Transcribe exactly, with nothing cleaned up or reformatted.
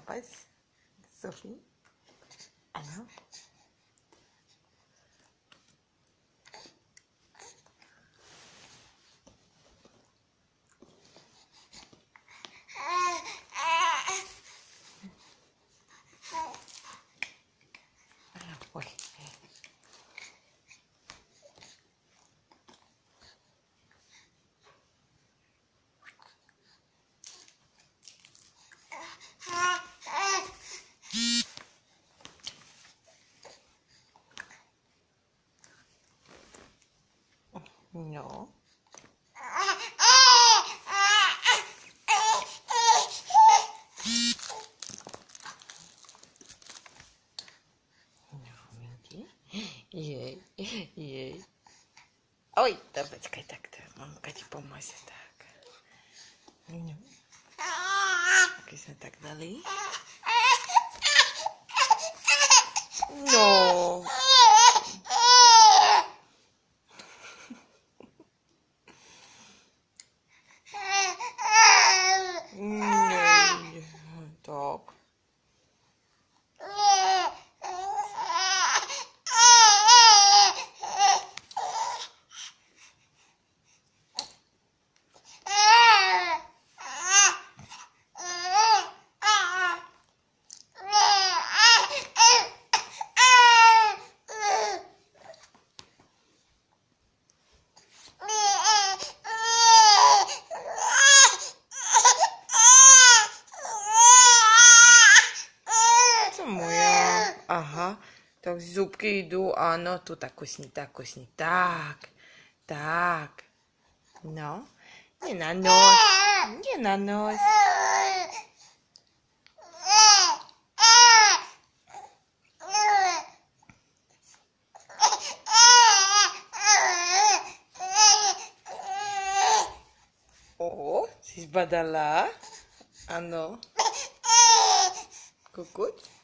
papać? Sofii? Ano? Oj. No. Jej, jej. Oj, to počkaj, takto. Mamka ti pomôže, tak. No. Keď sme tak dali. No. Nej, tak. Aha, tak zúbky idú, áno, tu tak kusni, tak kusni, tak, tak, no, nie na nos, nie na nos. O, si zbadala, áno, kukuť.